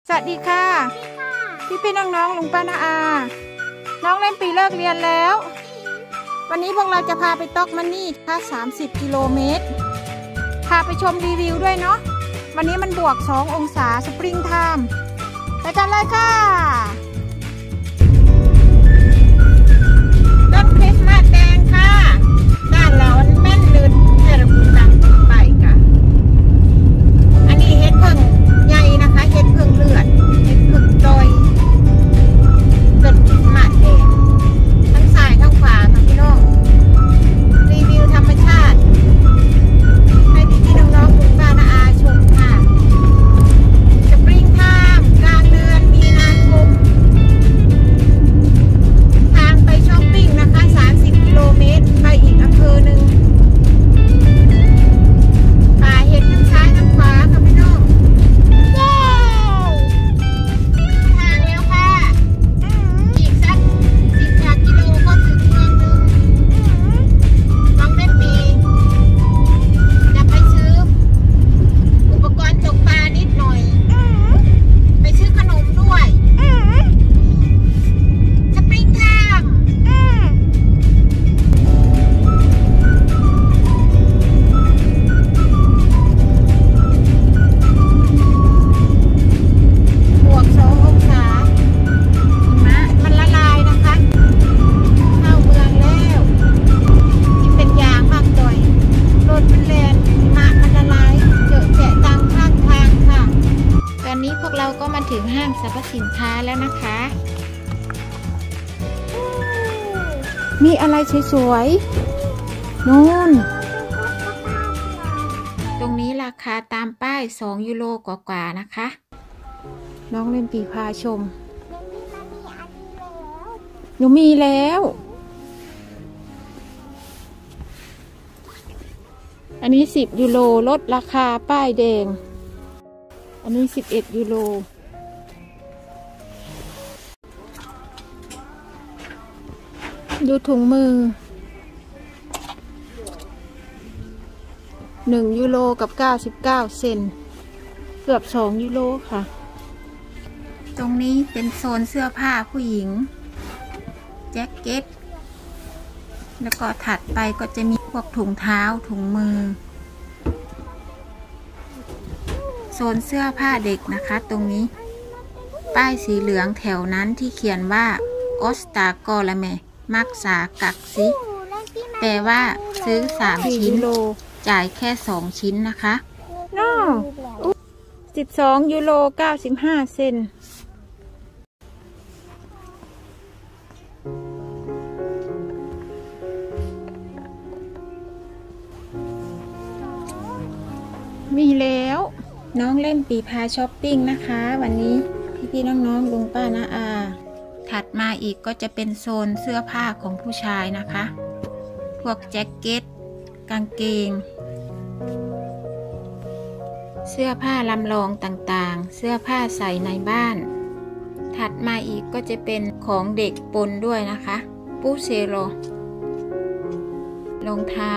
สวัสดีค่ะพี่น้องลุงป้าน้าอาน้องเล่นปีเลิกเรียนแล้ววันนี้พวกเราจะพาไปต๊อกมันนี่ค่ะ30 กิโลเมตรพาไปชมรีวิวด้วยเนาะวันนี้มันบวก2 องศาสปริงไทม์ไปกันเลยค่ะต้นคริสต์มาสแดงค่ะด้านเราแม่นลื่นเทระบุตังไปค่ะอันนี้เห็ดเพิ่งใหญ่นะคะเห็ดเพิ่งเลือดเห็ดเพิ่งดอยต้นคริสต์มาสแดงทั้งซ้ายทั้งขวาค่ะพี่น้องรีวิวธรรมชาติให้พี่น้องๆคุณป้าน้าอาชมค่ะสปริงไทม์กลางเดือนมีนาคมทางไปช้อปปิ้งนะคะ30 กิโลเมตรไปอีกอำเภอหนึ่งป่าเห็ดทั้งซ้ายทั้งขวาค่ะพี่น้องเย้ทางแล้วค่ะอีกสัก10 กิโลก็ถึงเมืองหนึ่งน้องได้ปีจะไปซื้ออุปกรณ์ตกปลานิดหน่อยไปซื้อขนมด้วยสปริงไทม์บวก2 องศาหิมะมันละลายนะคะเข้าเมืองแล้วที่เป็นยางมากต่อยรถมันแลนหิมะมันละลายเจอแจะตามข้างทางค่ะตอนนี้พวกเราก็มาถึงห้างสรรพสินค้าแล้วนะคะมีอะไรสวยๆนู่นตรงนี้ราคาตามป้าย2 ยูโรกว่าๆนะคะน้องเล่นปีพาชมหนูมีแล้วอันนี้10 ยูโรลดราคาป้ายแดงอันนี้11 ยูโรดูถุงมือ1 ยูโรกับ99 เซนต์เกือบ2 ยูโรค่ะตรงนี้เป็นโซนเสื้อผ้าผู้หญิงแจ็คเก็ตแล้วก็ถัดไปก็จะมีพวกถุงเท้าถุงมือโซนเสื้อผ้าเด็กนะคะตรงนี้ป้ายสีเหลืองแถวนั้นที่เขียนว่าออสตากอละเมมักษากักซิแปลว่าซื้อ3 ชิ้นจ่ายแค่2 ชิ้นนะคะ12 ยูโร95 เซนต์มีแล้วน้องเล่นปีพาช้อปปิ้งนะคะวันนี้พี่น้องลุงป้าน้าอาถัดมาอีกก็จะเป็นโซนเสื้อผ้าของผู้ชายนะคะพวกแจ็คเก็ตกางเกงเสื้อผ้าลำลองต่างๆเสื้อผ้าใส่ในบ้านถัดมาอีกก็จะเป็นของเด็กปนด้วยนะคะปูเซโรรองเท้า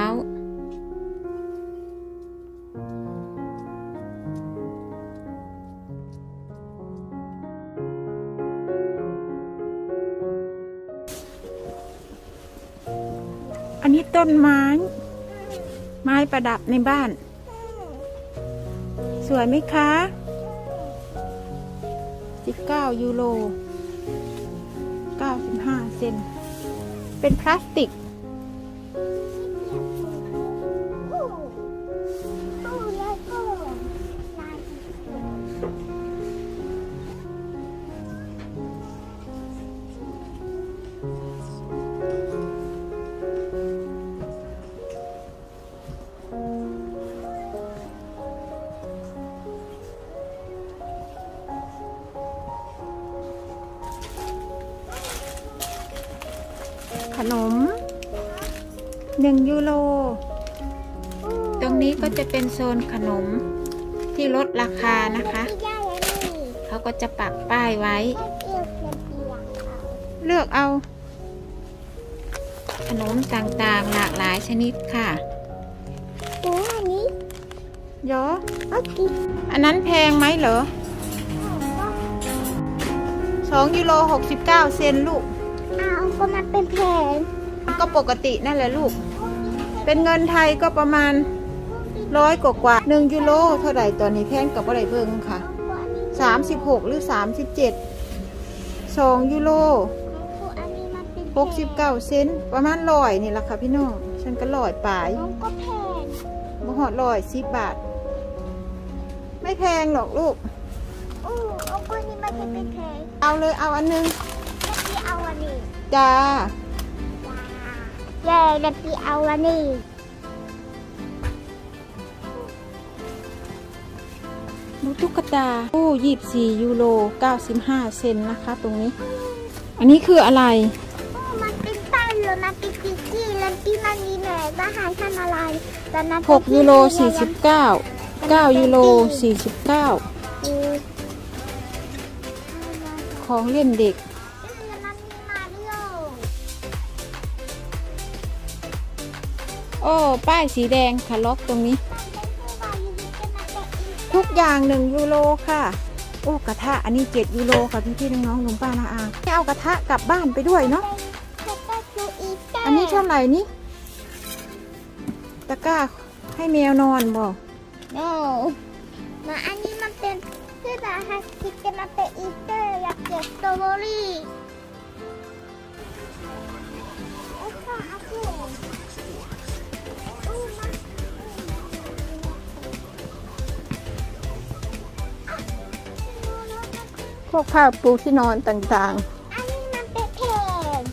อันนี้ต้นไม้ประดับในบ้านสวยไหมคะ19 ยูโร95 เซนต์เป็นพลาสติกขนม1 ยูโรตรงนี้ก็จะเป็นโซนขนมที่ลดราคานะคะเขาก็จะปักป้ายไว้เลือกเอาขนมต่างๆหลากหลายชนิดค่ะอันนี้เหรออันนั้นแพงไหมเหรอ 2 ยูโร 69 เซนลูกเอาก็มันเป็นแผงก็ปกตินั่นแหละลูกเป็นเงินไทยก็ประมาณ100 กว่า1 ยูโรเท่าไหร่ตอนนี้แพงกับอะไรเบิ่งค่ะ36หรือ37 2 ยูโรอันนี้มันเป็น 69 เซนประมาณ100นี่แหละค่ะพี่น้องฉันก็100ปลายน้องก็แพงบ่ฮอด110 บาทไม่แพงหรอกลูกเอาก็นี่มันจะเป็นแพงเอาเลยเอาอันนึงแล้วพี่เอาอันนี้จ้าเย่แล้วพี่เอาอันนี้ดูตุ๊กตา24 ยูโร 95 เซนนะคะตรงนี้อันนี้คืออะไรมันเป็นแป้งหรือมันเป็นคุกกี้แล้วที่มันมีแหนมอาหารทำอะไรแต่นั้น 6 ยูโร 49 9 ยูโร 49 ของเล่นเด็กโอ้ป้ายสีแดงค่ะล็อกตรงนี้ทุกอย่าง1 ยูโรค่ะโอ้กระทะอันนี้7 ยูโรค่ะพี่ๆน้องๆลุงป้าน้าอาให้เอากระทะกลับบ้านไปด้วยเนาะอันนี้เท่าไหร่นี่ตะกร้าให้แมวนอนบ่โอ้มาอันนี้มันเป็นที่แบบฮัสกี้จะมาเป็นอีสเตอร์อยากเก็บสตรอเบอรี่พวกผ้าปูที่นอนต่างอันนี้มันเป็นเพน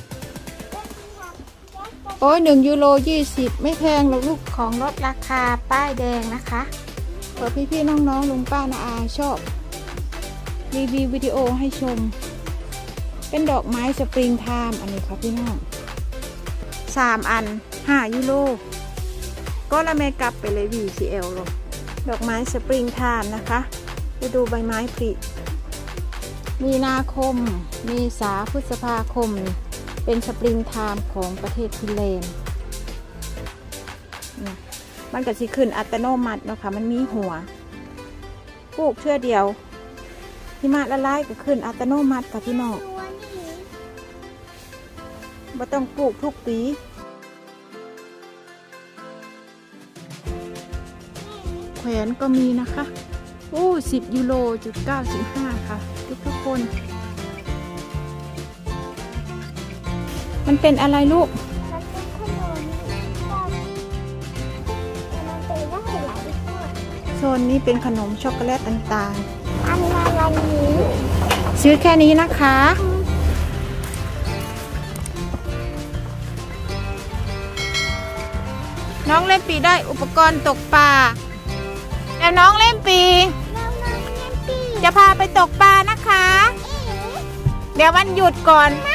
ๆโอ้ย1 ยูโร 20ไม่แพงหรอกลูกของลดราคาป้ายแดงนะคะเผื่อพี่ๆน้องๆลุงป้าน้าอาชอบรีวิววิดีโอให้ชมเป็นดอกไม้สปริงไทม์อันนี้ครับพี่น้อง3 อัน5 ยูโรก็ละเมกลับไปเลย VCL ลงดอกไม้สปริงไทม์นะคะไปดูใบไม้ผลิมีนาคมเมษาพฤษภาคมเป็นสปริงไทม์ของประเทศฟินแลนด์มันก็สิขึ้นอัตโนมัติเนาะค่ะมันมีหัวปลูกเชื่อเดียวหิมะละลายก็ขึ้นอัตโนมัติค่ะพี่น้องบ่ต้องปลูกทุกปีแขวนก็มีนะคะโอ้10 ยูโรจุด95ค่ะทุกคน มันเป็นอะไรลูกมันเป็นขนมมันเป็นว่าหลายทอดโซนนี้เป็นขนมช็อกโกแลตต่างอันมาวันนี้ๆซื้อแค่นี้นะคะ น้องเล่นปีได้อุปกรณ์ตกปลาแล้วน้องเล่นปีน้องๆเล่นปีจะพาไปตกปลานะคะ เดี๋ยววันหยุดก่อนไม่